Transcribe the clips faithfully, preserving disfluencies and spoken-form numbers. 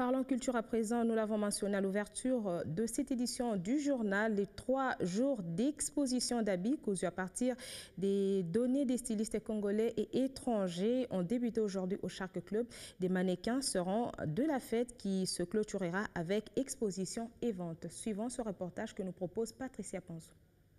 Parlons culture à présent. Nous l'avons mentionné à l'ouverture de cette édition du journal. Les trois jours d'exposition d'habits cousus à partir des données des stylistes congolais et étrangers ont débuté aujourd'hui au Shark Club. Des mannequins seront de la fête qui se clôturera avec exposition et vente. Suivant ce reportage que nous propose Patricia Panzou.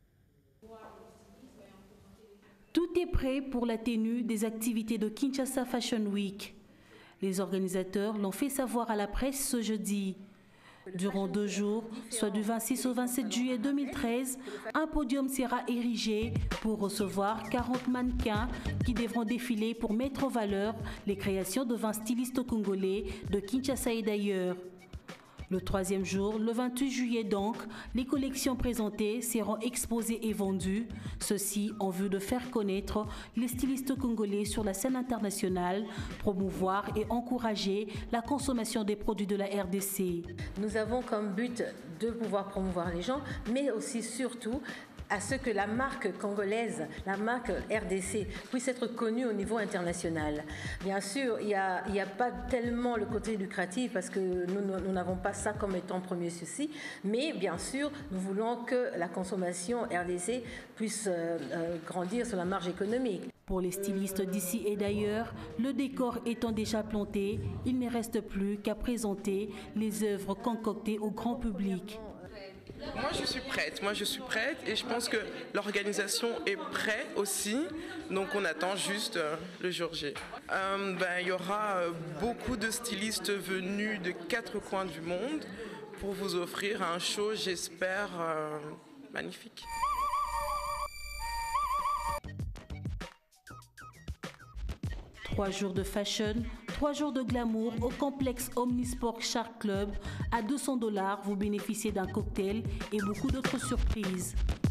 Tout est prêt pour la tenue des activités de Kinshasa Fashion Week. Les organisateurs l'ont fait savoir à la presse ce jeudi. Durant deux jours, soit du vingt-six au vingt-sept juillet deux mille treize, un podium sera érigé pour recevoir quarante mannequins qui devront défiler pour mettre en valeur les créations de vingt stylistes congolais de Kinshasa et d'ailleurs. Le troisième jour, le vingt-huit juillet donc, les collections présentées seront exposées et vendues, ceci en vue de faire connaître les stylistes congolais sur la scène internationale, promouvoir et encourager la consommation des produits de la R D C. Nous avons comme but de pouvoir promouvoir les gens, mais aussi surtout à ce que la marque congolaise, la marque R D C, puisse être connue au niveau international. Bien sûr, il n'y a, il y a pas tellement le côté lucratif parce que nous n'avons pas ça comme étant premier souci, mais bien sûr, nous voulons que la consommation R D C puisse euh, euh, grandir sur la marge économique. Pour les stylistes d'ici et d'ailleurs, le décor étant déjà planté, il ne reste plus qu'à présenter les œuvres concoctées au grand public. Moi je suis prête, moi je suis prête et je pense que l'organisation est prête aussi, donc on attend juste euh, le jour J. Euh, ben, il y aura euh, beaucoup de stylistes venus de quatre coins du monde pour vous offrir un show, j'espère, euh, magnifique. Trois jours de fashion, trois jours de glamour au complexe Omnisport Shark Club. À deux cents dollars, vous bénéficiez d'un cocktail et beaucoup d'autres surprises.